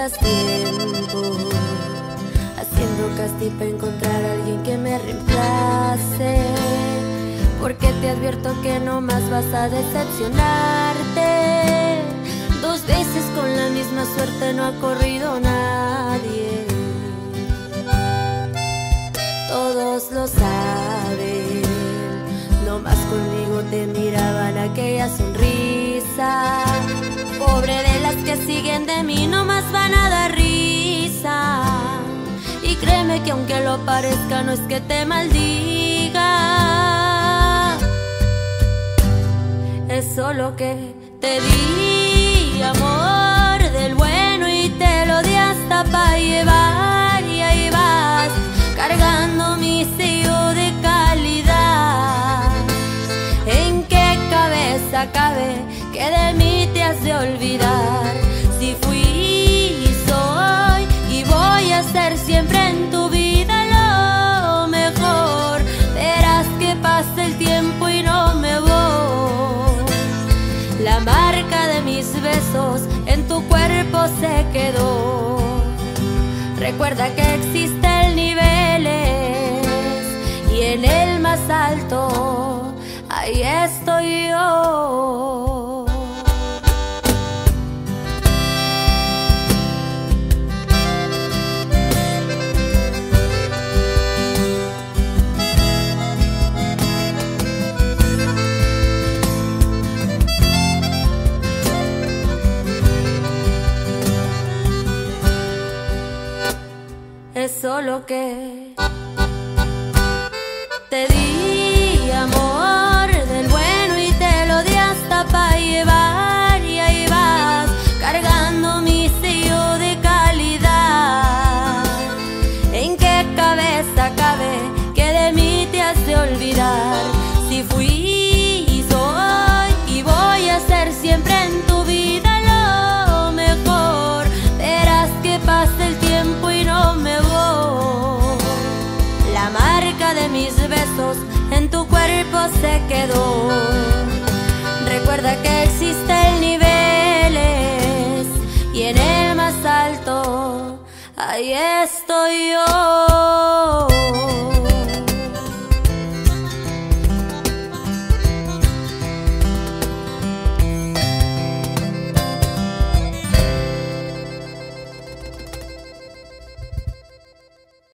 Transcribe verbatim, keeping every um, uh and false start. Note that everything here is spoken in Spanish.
pierdas tiempo haciendo casting para encontrar a alguien que me reemplace, porque te advierto que no más vas a decepcionarte. Dos veces con la misma suerte no ha corrido nadie. Todos lo saben, no más conmigo te miraban aquella sonrisa. Pobre de las que siguen de mí, no más van a dar risa. Y créeme que aunque lo parezca, no es que te maldiga, es solo que te di amor del bueno y te lo di hasta pa' llevar. Y ahí vas, cargando mi sello de calidad. ¿En qué cabeza cabe que de mí te has de olvidar? Si fui y soy y voy a ser siempre en tu vida lo mejor, verás que pasa el tiempo y no me voy. La marca de mis besos en tu cuerpo se quedó. Recuerda que existen niveles y en el más alto ahí estoy yo. Es solo que te di amor del bueno y te lo di hasta pa' llevar. Y ahí vas, cargando mi sello de calidad. ¿En qué cabeza cabe que de mí te has de olvidar? Si fui y soy y voy a ser siempre en tu vida lo mejor, verás que pasa el tiempo y no me voy. La marca de mis besos en tu cuerpo se quedó. Recuerda que existen niveles y en el más alto ahí estoy yo.